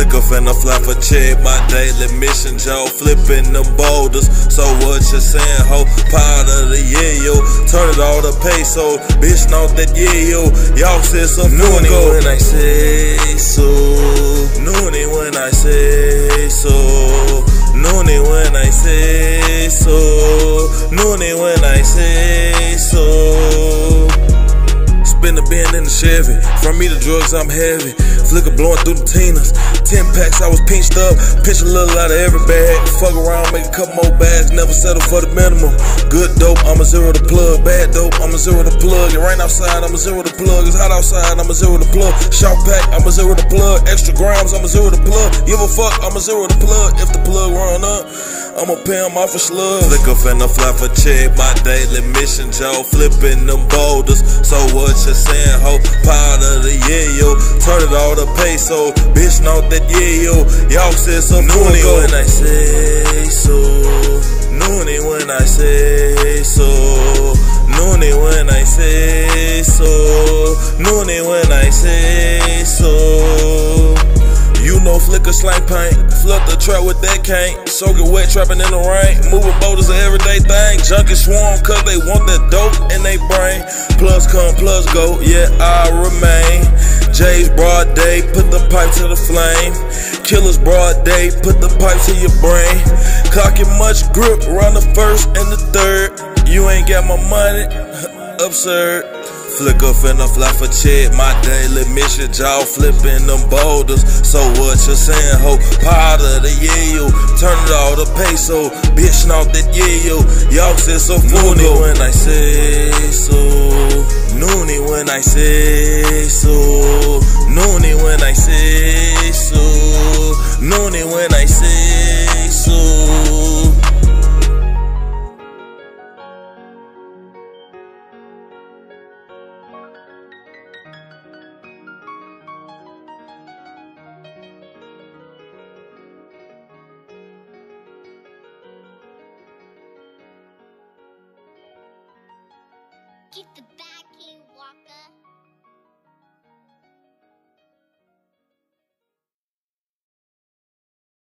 Flicker finna fly for check, my daily mission, Joe. Flipping them boulders, so what you saying, ho? Part of the yo, turn it all to peso. Bitch, know that yo, y'all said some noonie when I say so. Noonie when I say so. Noonie when I say so. Noonie when I say so. Spin the bend in the Chevy. From me to drugs, I'm heavy. Flicker blowing through the Tinas. 10 packs, I was pinched up. Pinch a little out of every bag. Fuck around, make a couple more bags. Never settle for the minimum. Good dope, I'ma zero the plug. Bad dope, I'ma zero the plug. It rain outside, I'ma zero the plug. It's hot outside, I'ma zero the plug. Short pack, I'ma zero the plug. Extra grams, I'ma zero the plug. Give a fuck, I'ma zero the plug. If the plug run up, I'ma pay him off a slug. Flicker finna fly for check, my daily mission, Joe. Flipping them boulders, so what you saying, ho? Part of the yo, turn it all to peso. Bitch, know that yo, y'all said some noonie when I say so. Noonie when I say so. Noonie when I say so. Noonie when I say so. You know Flicker slang paint, flood the trap with that cane. Soak it wet, trapping in the rain. Moving boulders an everyday thing. Junkie swarm cause they want that dope in they brain. Plus come, plus go, yeah I remain. Jay's broad day, put the pipe to the flame. Killers broad day, put the pipe to your brain. Clocking much grip, run the first and the third. You ain't got my money, absurd. Flicker finna fly for check, my daily mission, Jaw flipping them boulders. So what you saying, ho? Part of the yo, turn it all to peso. Bitch, know that yo, y'all said so noonie when I say so. Noonie when I say so. Noonie when I say so. Noonie when I say so. Keep the bag.